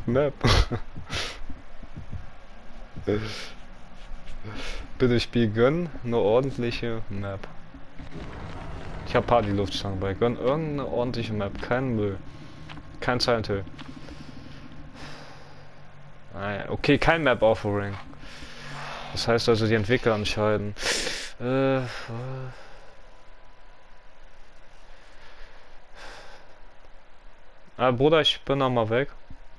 Map. Bitte Spiel gönnen, eine ordentliche Map. Ich hab Party-Luftschlangen bei. Gönn irgendeine ordentliche Map, kein Müll. Kein Silent Hill. Okay, kein Map-Offering. Das heißt also, die Entwickler entscheiden. Bruder, ich bin noch mal weg.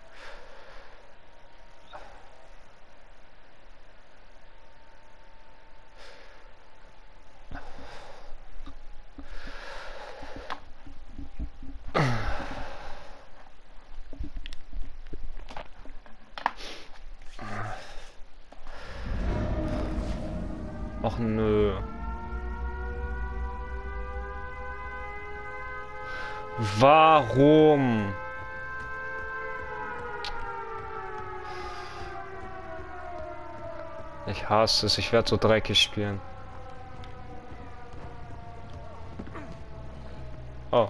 Ach nö. Warum? Ich hasse es, ich werde so dreckig spielen. Oh.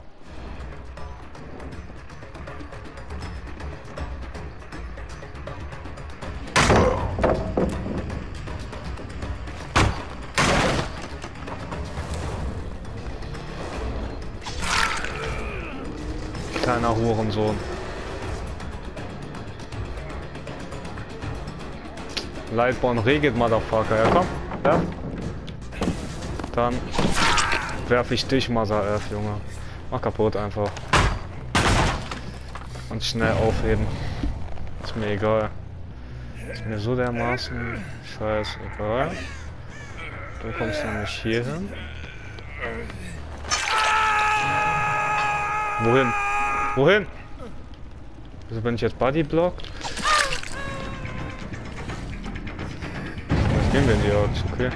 Kleiner Hurensohn. Lightborn regelt, Motherfucker. Ja, komm. Ja. Dann werfe ich dich, Mother F, Junge. Mach kaputt einfach. Und schnell aufheben. Ist mir egal. Ist mir so dermaßen scheißegal. Du kommst nämlich hier hin. Wohin? Wohin? Wieso bin ich jetzt bodyblockt? Jetzt gehen wir in die Jagd, okay.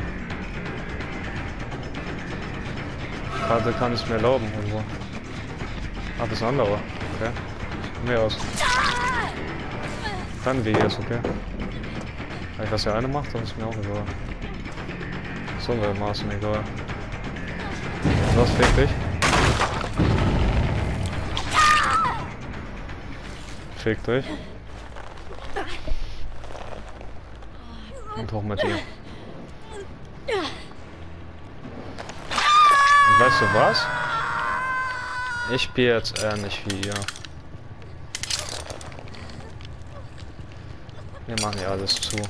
Karte kann ich mir erlauben, also. Ah, das andere. Okay. Mehr aus. Dann wie jetzt, okay. Was der eine macht, dann ist mir auch egal. So dermaßen egal. Was fick dich? Fick dich. Und hoch mit dir. Und weißt du was? Ich spiele jetzt ähnlich wie ihr. Wir machen ja alles zu.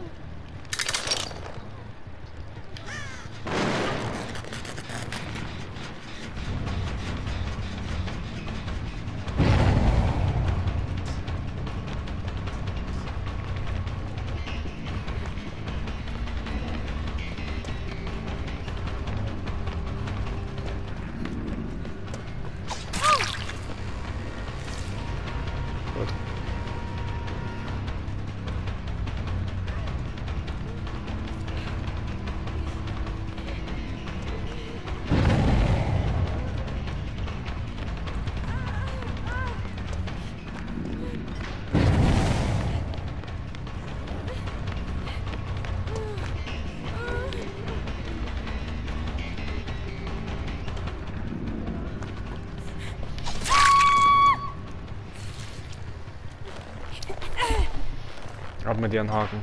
Ab mit dir einen Haken.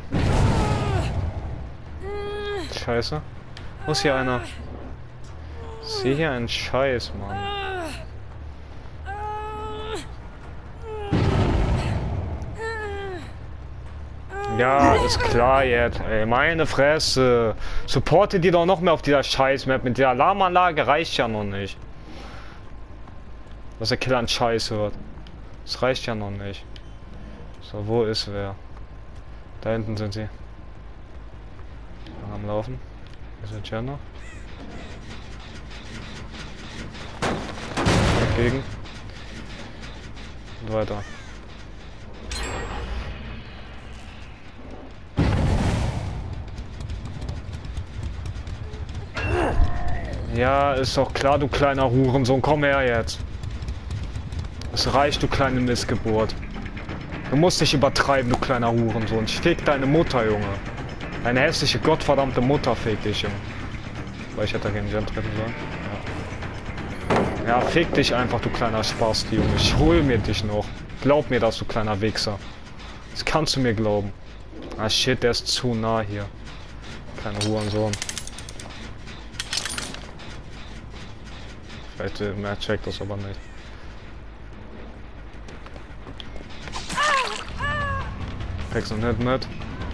Scheiße. Wo ist hier einer? Ich sehe hier einen Scheiß, Mann. Ja, ist klar jetzt, ey. Meine Fresse. Supporte die doch noch mehr auf dieser Scheiß-Map. Mit der Alarmanlage reicht ja noch nicht. Dass der Killer einen Scheiß hört. Das reicht ja noch nicht. So, wo ist wer? Da hinten sind sie. Am Laufen. Ist der Chen noch? Entgegen. Und weiter. Ja, ist doch klar, du kleiner Hurensohn. Komm her jetzt. Es reicht, du kleine Missgeburt. Du musst nicht übertreiben, du kleiner Hurensohn. Fick deine Mutter, Junge. Deine hässliche, gottverdammte Mutter fick dich, Junge. Weil ich hätte dagegen Gen treffen sollen. Ja. Ja, fick dich einfach, du kleiner Spasti, Junge. Ich hol mir dich noch. Glaub mir das, du kleiner Wichser. Das kannst du mir glauben. Ah shit, der ist zu nah hier. Kleiner Hurensohn. Vielleicht mehr checkt das aber nicht. Kriegst du nicht mit.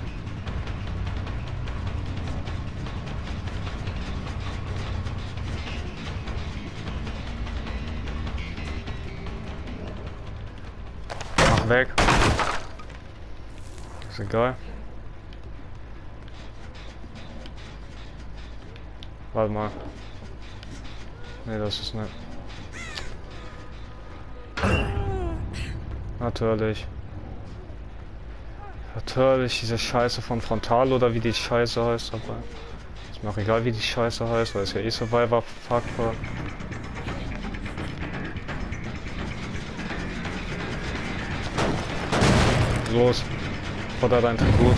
Mach weg. Ist egal. Warte mal. Nee, das ist nicht. Natürlich. Natürlich diese Scheiße von Frontal oder wie die Scheiße heißt, aber ist mir auch egal wie die Scheiße heißt, weil es ja eh Survivor Faktor. Los, futter dein Tribut.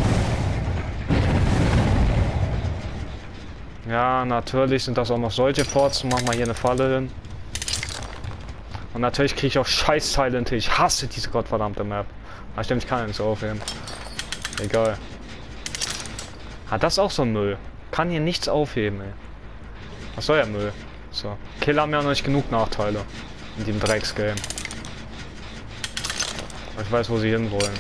Ja, natürlich sind das auch noch solche Ports. Mach mal hier eine Falle hin. Und natürlich kriege ich auch scheiß Silent Hill. Ich hasse diese gottverdammte Map. Aber stimmt, ich kann ja nichts aufheben. Egal. Hat das auch so ein Müll? Kann hier nichts aufheben, ey. Was soll ja Müll? So. Killer haben ja noch nicht genug Nachteile. In dem Drecksgame. Ich weiß, wo sie hinwollen.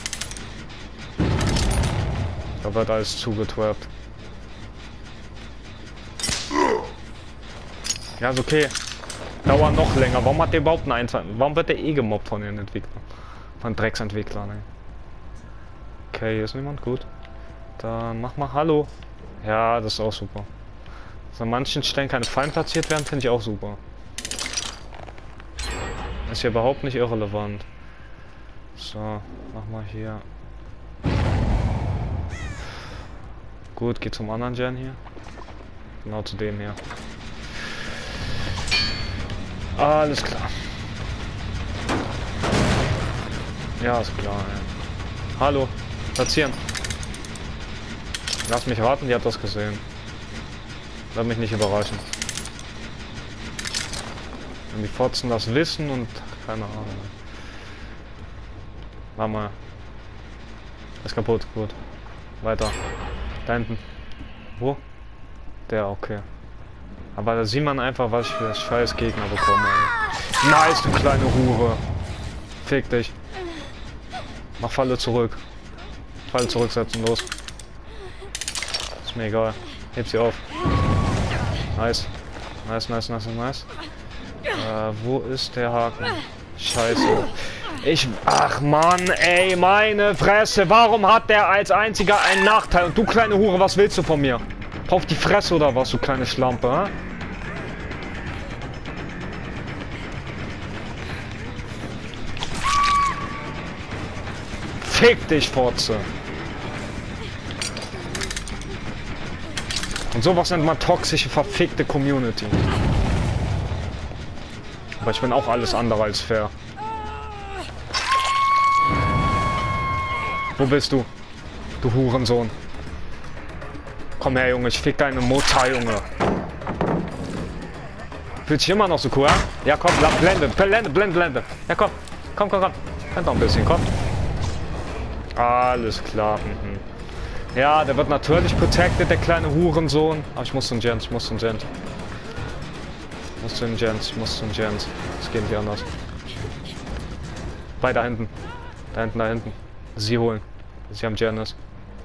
Da wird alles zugetrappt. Ja, ist okay. Dauert noch länger. Warum hat der überhaupt einen Einsatz? Warum wird der eh gemobbt von den Entwicklern? Von Drecksentwicklern, ey. Okay, hier ist niemand. Gut. Dann mach mal Hallo. Ja, das ist auch super. Dass an manchen Stellen keine Fallen platziert werden, finde ich auch super. Ist hier überhaupt nicht irrelevant. So, mach mal hier. Gut, geht zum anderen Gen hier. Genau zu dem hier. Alles klar. Ja, ist klar, ja. Hallo, platzieren. Lass mich raten, die hat das gesehen. Lass mich nicht überraschen. Wenn die Fotzen das wissen und keine Ahnung. Warte mal. Ist kaputt, gut. Weiter. Da hinten. Wo? Der, okay. Aber da sieht man einfach, was ich für scheiß Gegner bekomme. Ey. Nice, du kleine Hure. Fick dich. Mach Falle zurück. Falle zurücksetzen, los. Ist mir egal. Heb sie auf. Nice. Nice, nice, nice, nice. Wo ist der Haken? Scheiße. Ach Mann, ey, meine Fresse. Warum hat der als einziger einen Nachteil? Und du kleine Hure, was willst du von mir? Auf die Fresse oder was, du kleine Schlampe, hä? Fick dich, Fotze. Und sowas nennt man toxische, verfickte Community. Aber ich bin auch alles andere als fair. Wo bist du? Du Hurensohn. Komm her, Junge, ich fick deine Mutter, Junge. Fühlt sich immer noch so cool, ja? Ja, komm, blende, blende, blende, blende. Ja, komm, komm, komm, komm. Blend noch ein bisschen, komm. Alles klar. Mhm. Ja, der wird natürlich protected, der kleine Hurensohn. Aber ich muss zum Gent, ich muss zum Gent. Ich muss zum Gent, ich muss zum Gent. Das geht nicht anders. Bei da hinten. Da hinten, da hinten. Sie holen. Sie haben Janice.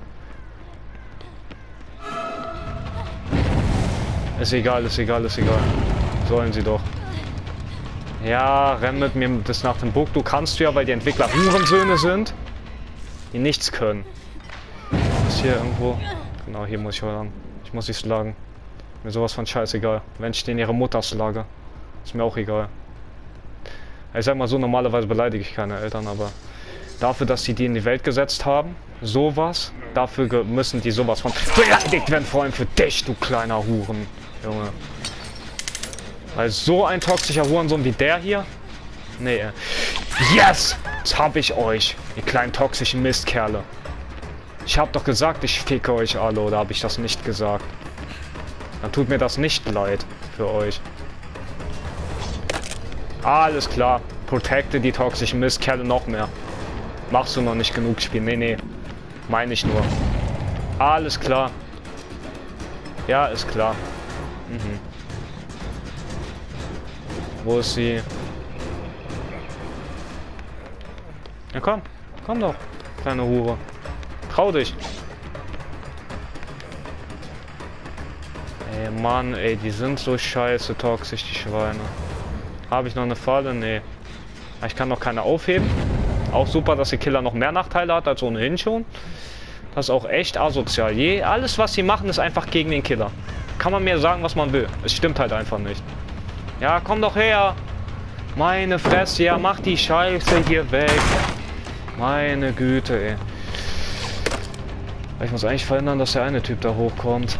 Ist egal, ist egal, ist egal. Sollen sie doch. Ja, renn mit mir das nach dem Bug. Du kannst ja, weil die Entwickler Hurensöhne sind, die nichts können. Ist hier irgendwo? Genau, hier muss ich ran. Ich muss sie schlagen. Mir sowas von scheißegal. Wenn ich den ihre Mutter schlage, ist mir auch egal. Ich sag mal so, normalerweise beleidige ich keine Eltern, aber dafür, dass sie die in die Welt gesetzt haben, sowas, dafür müssen die sowas von beleidigt werden, vor allem für dich, du kleiner Huren, Junge. Weil so ein toxischer Hurensohn wie der hier, nee, yes, das hab ich euch, ihr kleinen toxischen Mistkerle. Ich hab doch gesagt, ich ficke euch alle, oder habe ich das nicht gesagt? Dann tut mir das nicht leid für euch. Alles klar, protecte die toxischen Mistkerle noch mehr. Machst du noch nicht genug Spiel? Nee, nee. Meine ich nur. Alles klar. Ja, ist klar. Mhm. Wo ist sie? Ja, komm. Komm doch, kleine Hure. Trau dich. Ey, Mann, ey, die sind so scheiße toxisch, die Schweine. Habe ich noch eine Falle? Nee. Ich kann noch keine aufheben. Auch super, dass die Killer noch mehr Nachteile hat als ohnehin schon. Das ist auch echt asozial. Alles, was sie machen, ist einfach gegen den Killer. Kann man mir sagen, was man will. Es stimmt halt einfach nicht. Ja, komm doch her. Meine Fresse, ja, mach die Scheiße hier weg. Meine Güte, ey. Ich muss eigentlich verhindern, dass der eine Typ da hochkommt.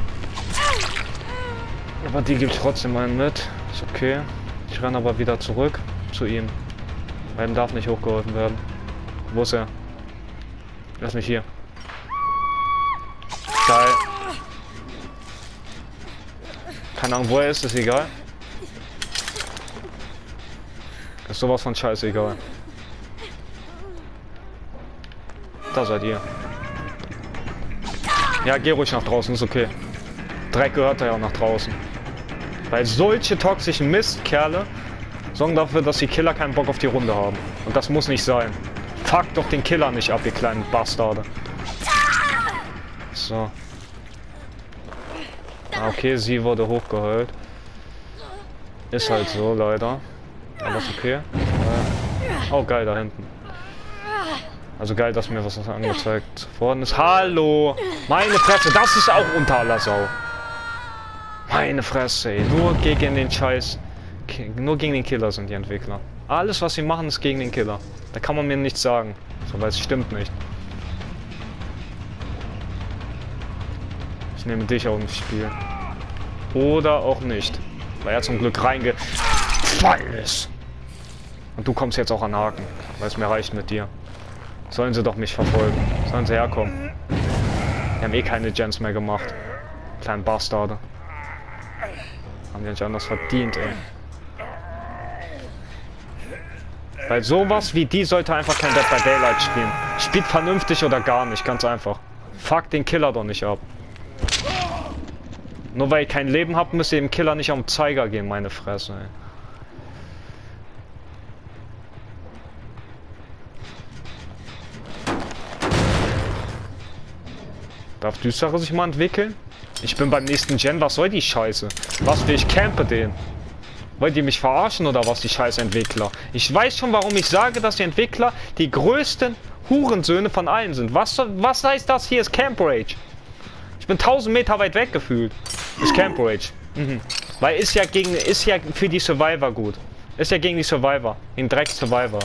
Aber die gibt trotzdem einen mit. Ist okay. Ich renne aber wieder zurück zu ihm. Weil ihm darf nicht hochgeholfen werden. Wo ist er? Er ist nicht hier. Geil. Keine Ahnung, wo er ist egal. Ist sowas von scheißegal. Da seid ihr. Ja, geh ruhig nach draußen, ist okay. Dreck gehört ja auch nach draußen. Weil solche toxischen Mistkerle sorgen dafür, dass die Killer keinen Bock auf die Runde haben. Und das muss nicht sein. Fuck doch den Killer nicht ab, ihr kleinen Bastarde. So. Ah, okay, sie wurde hochgeheult. Ist halt so, leider. Aber ist okay. Oh, geil, da hinten. Also geil, dass mir was angezeigt worden ist. Hallo! Meine Fresse, das ist auch unter aller Sau. Meine Fresse, ey. Nur gegen den Scheiß. Nur gegen den Killer sind die Entwickler. Alles, was sie machen, ist gegen den Killer. Da kann man mir nichts sagen. So, weil es stimmt nicht. Ich nehme dich auch ins Spiel. Oder auch nicht. Weil er zum Glück reingefallen ist. Und du kommst jetzt auch an Haken. Weil es mir reicht mit dir. Sollen sie doch mich verfolgen. Sollen sie herkommen. Die haben eh keine Gens mehr gemacht. Kleinen Bastarde. Haben die nicht anders verdient, ey. Weil sowas wie die sollte einfach kein Dead by Daylight spielen. Spielt vernünftig oder gar nicht, ganz einfach. Fuck den Killer doch nicht ab. Nur weil ihr kein Leben habt, müsst ihr dem Killer nicht am Zeiger gehen, meine Fresse, ey. Darf Düstere sich mal entwickeln? Ich bin beim nächsten Gen, was soll die Scheiße? Was will ich campe den? Wollt ihr mich verarschen oder was, die scheiß Entwickler? Ich weiß schon, warum ich sage, dass die Entwickler die größten Hurensöhne von allen sind. Was heißt das hier? Ist Camp Rage. Ich bin 1000 Meter weit weg gefühlt. Ist Camp Rage. Mhm. Weil ist ja für die Survivor gut. Ist ja gegen die Survivor. Den Dreck Survivor.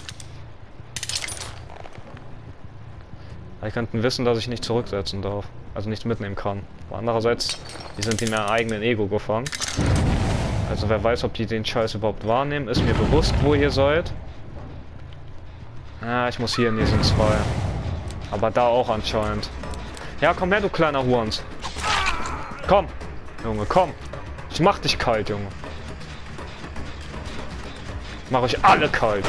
Die könnten wissen, dass ich nicht zurücksetzen darf. Also nichts mitnehmen kann. Aber andererseits, die sind in ihrem eigenen Ego gefangen. Also wer weiß, ob die den Scheiß überhaupt wahrnehmen. Ist mir bewusst, wo ihr seid. Ja, ich muss hier in diesen zwei. Aber da auch anscheinend. Ja, komm her, du kleiner Hurens. Komm, Junge, komm. Ich mach dich kalt, Junge. Ich mach euch alle kalt.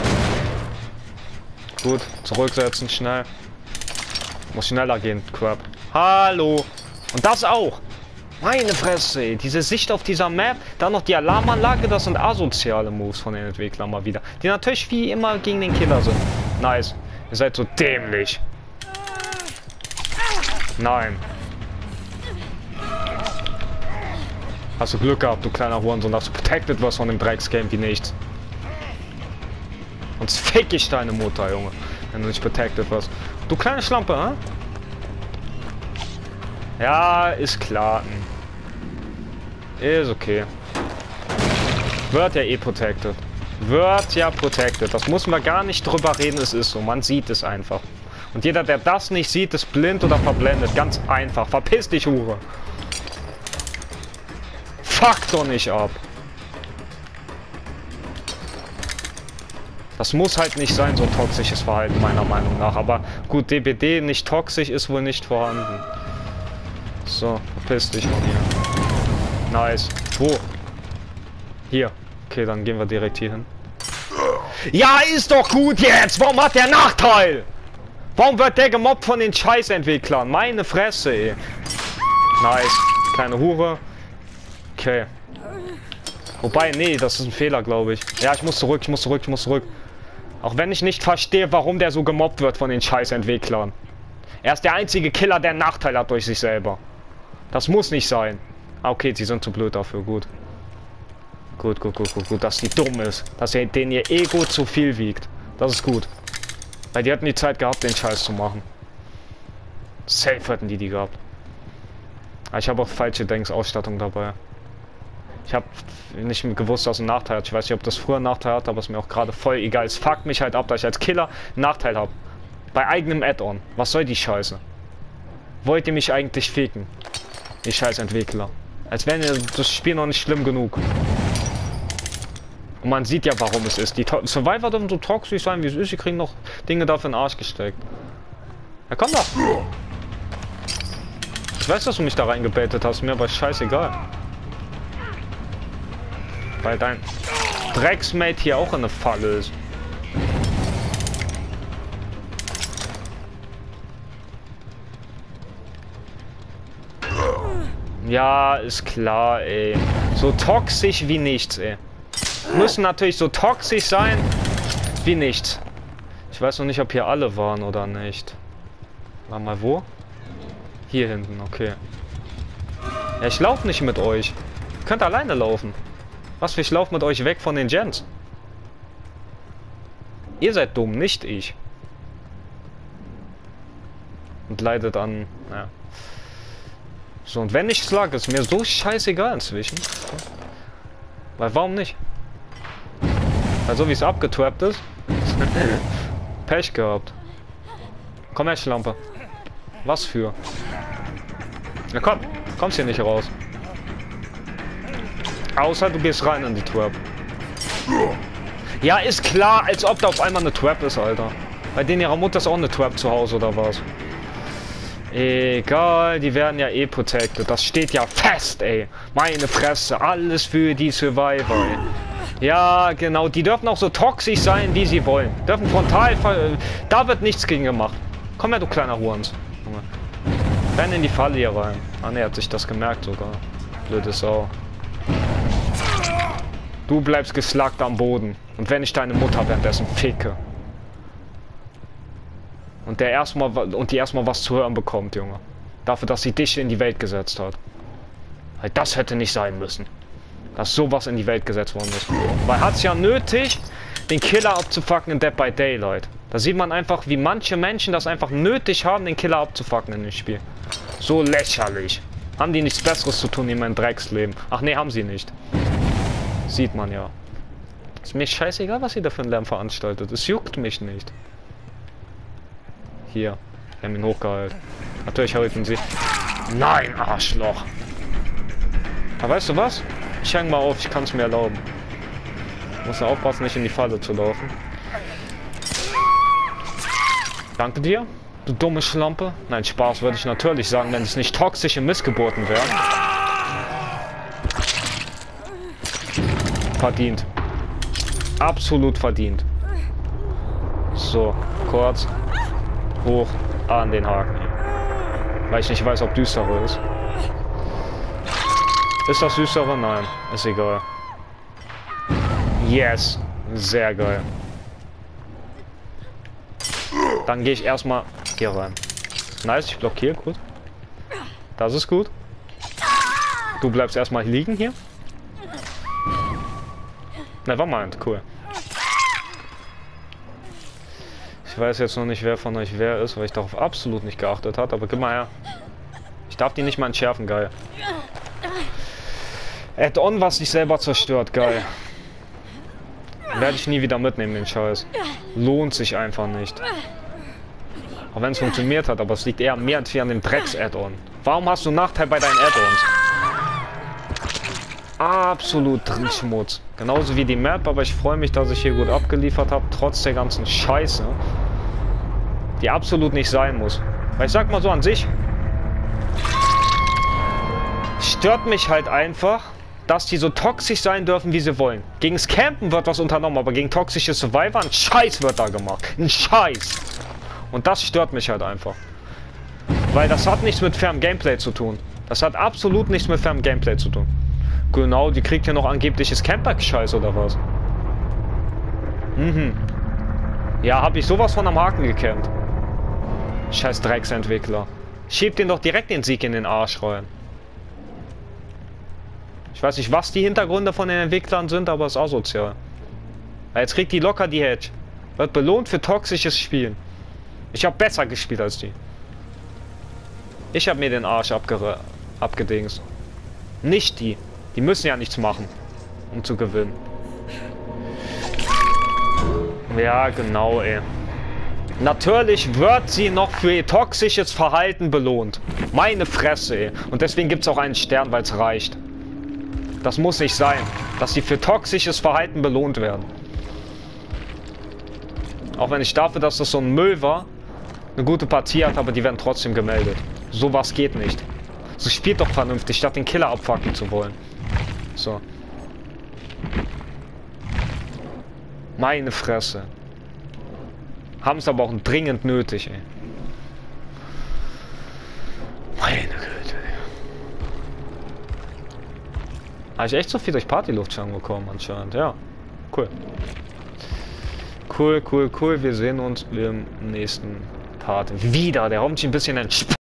Gut, zurücksetzen, schnell. Muss schneller gehen, Crap. Hallo. Und das auch. Meine Fresse, ey. Diese Sicht auf dieser Map, dann noch die Alarmanlage, das sind asoziale Moves von den Entwicklern mal wieder. Die natürlich wie immer gegen den Killer sind. Nice. Ihr seid so dämlich. Nein. Hast du Glück gehabt, du kleiner Hurensohn, dass du protected wirst von dem Drecksgame wie nichts. Sonst fick ich deine Mutter, Junge. Wenn du nicht protected wirst. Du kleine Schlampe, hä? Ja, ist klar. Ist okay. Wird ja eh protected. Wird ja protected. Das muss man gar nicht drüber reden, es ist so. Man sieht es einfach. Und jeder, der das nicht sieht, ist blind oder verblendet. Ganz einfach. Verpiss dich, Hure. Fuck doch nicht ab. Das muss halt nicht sein, so toxisches Verhalten, meiner Meinung nach. Aber gut, DBD nicht toxisch ist wohl nicht vorhanden. So, verpiss dich von hier. Nice. Wo? Hier. Okay, dann gehen wir direkt hier hin. Ja, ist doch gut jetzt! Warum hat der Nachteil? Warum wird der gemobbt von den Scheißentwicklern? Meine Fresse, ey. Nice. Kleine Hure. Okay. Wobei, nee, das ist ein Fehler, glaube ich. Ja, ich muss zurück. Auch wenn ich nicht verstehe, warum der so gemobbt wird von den Scheißentwicklern. Er ist der einzige Killer, der einen Nachteil hat durch sich selber. Das muss nicht sein. Ah, okay, sie sind zu blöd dafür. Gut. Gut, dass die dumm ist. Dass denen ihr Ego zu viel wiegt. Das ist gut. Weil die hatten die Zeit gehabt, den Scheiß zu machen. Safe hätten die gehabt. Aber ich habe auch falsche Ausstattung dabei. Ich habe nicht gewusst, dass es einen Nachteil hat. Ich weiß nicht, ob das früher einen Nachteil hat, aber es ist mir auch gerade voll egal. Es fuckt mich halt ab, dass ich als Killer einen Nachteil habe. Bei eigenem Add-on. Was soll die Scheiße? Wollt ihr mich eigentlich ficken? Die Scheißentwickler. Als wäre das Spiel noch nicht schlimm genug. Und man sieht ja, warum es ist. Die Survivor dürfen so toxisch sein, wie es ist. Sie kriegen noch Dinge dafür in den Arsch gesteckt. Ja, komm doch! Ich weiß, dass du mich da reingebaitet hast. Mir war scheißegal. Weil dein Drecksmate hier auch in der Falle ist. Ja, ist klar, ey. So toxisch wie nichts, ey. Müssen natürlich so toxisch sein wie nichts. Ich weiß noch nicht, ob hier alle waren oder nicht. Warte mal, wo? Hier hinten, okay. Ja, ich laufe nicht mit euch. Ihr könnt alleine laufen. Was für, ich laufe mit euch weg von den Gens. Ihr seid dumm, nicht ich. Und leidet an, ja. So, und wenn ich lag, ist mir so scheißegal inzwischen. Weil, warum nicht? Weil so wie es abgetrappt ist. Pech gehabt. Komm her, Schlampe. Was für? Na komm, kommst hier nicht raus. Außer du gehst rein in die Trap. Ja, ist klar, als ob da auf einmal eine Trap ist, Alter. Bei denen ihrer Mutter ist auch eine Trap zu Hause, oder was? Egal, die werden ja eh protected. Das steht ja fest, ey. Meine Fresse, alles für die Survivor, ey. Ja, genau, die dürfen auch so toxisch sein, wie sie wollen. Dürfen frontal... Da wird nichts gegen gemacht. Komm her, du kleiner Hurens. Renn in die Falle hier rein. Ah, ne, hat sich das gemerkt sogar. Blöde Sau. Du bleibst geslackt am Boden. Und wenn ich deine Mutter währenddessen ficke. Und die erstmal was zu hören bekommt, Junge. Dafür, dass sie dich in die Welt gesetzt hat. Weil das hätte nicht sein müssen. Dass sowas in die Welt gesetzt worden ist. Weil hat's ja nötig, den Killer abzufucken in Dead by Daylight. Da sieht man einfach, wie manche Menschen das einfach nötig haben, den Killer abzufucken in dem Spiel. So lächerlich. Haben die nichts Besseres zu tun in meinem Drecksleben? Ach nee, haben sie nicht. Sieht man ja. Ist mir scheißegal, was ihr da für einen Lärm veranstaltet. Es juckt mich nicht. Hier. Wir haben ihn hochgehalten. Natürlich helfen sie. Nein, Arschloch. Aber weißt du was? Ich häng mal auf, ich kann es mir erlauben. Muss nur aufpassen, nicht in die Falle zu laufen. Danke dir, du dumme Schlampe. Nein, Spaß würde ich natürlich sagen, wenn es nicht toxische Missgeburten wären. Verdient. Absolut verdient. So, kurz. Hoch an den Haken. Weil ich nicht weiß, ob düstere ist. Ist das düstere? Nein. Ist egal. Yes. Sehr geil. Dann gehe ich erstmal hier rein. Nice, ich blockiere. Gut. Das ist gut. Du bleibst erstmal liegen hier. Nevermind. Cool. Ich weiß jetzt noch nicht, wer von euch wer ist, weil ich darauf absolut nicht geachtet habe. Aber gib mal her. Ich darf die nicht mal entschärfen, geil. Add-on, was sich selber zerstört, geil. Werde ich nie wieder mitnehmen, den Scheiß. Lohnt sich einfach nicht. Auch wenn es funktioniert hat, aber es liegt eher mehr als an dem Drecks-Add-on. Warum hast du einen Nachteil bei deinen Add-ons? Absolut Schmutz. Genauso wie die Map, aber ich freue mich, dass ich hier gut abgeliefert habe, trotz der ganzen Scheiße. Die absolut nicht sein muss. Weil ich sag mal so an sich, stört mich halt einfach, dass die so toxisch sein dürfen, wie sie wollen. Gegen das Campen wird was unternommen, aber gegen toxische Survivor ein Scheiß wird da gemacht. Ein Scheiß. Und das stört mich halt einfach. Weil das hat nichts mit fairem Gameplay zu tun. Das hat absolut nichts mit fairem Gameplay zu tun. Genau, die kriegt ja noch angebliches Camper-Scheiß oder was? Mhm. Ja, hab ich sowas von am Haken gekämmt. Scheiß Drecksentwickler. Schiebt den doch direkt den Sieg in den Arsch rein. Ich weiß nicht, was die Hintergründe von den Entwicklern sind, aber es ist asozial. Jetzt kriegt die locker die Hedge. Wird belohnt für toxisches Spielen. Ich habe besser gespielt als die. Ich habe mir den Arsch abgedingst. Nicht die. Die müssen ja nichts machen, um zu gewinnen. Ja, genau, ey. Natürlich wird sie noch für ihr toxisches Verhalten belohnt. Meine Fresse, ey. Und deswegen gibt es auch einen Stern, weil es reicht. Das muss nicht sein, dass sie für toxisches Verhalten belohnt werden. Auch wenn ich dafür, dass das so ein Müll war, eine gute Partie hat, aber die werden trotzdem gemeldet. Sowas geht nicht. So spielt doch vernünftig, statt den Killer abfucken zu wollen. So. Meine Fresse. Haben es aber auch dringend nötig, ey. Meine Güte, ey. Habe ich echt so viel durch Partyluft schon bekommen anscheinend, ja. Cool. Cool. Wir sehen uns im nächsten Part wieder. Der haut mich ein bisschen entspannt.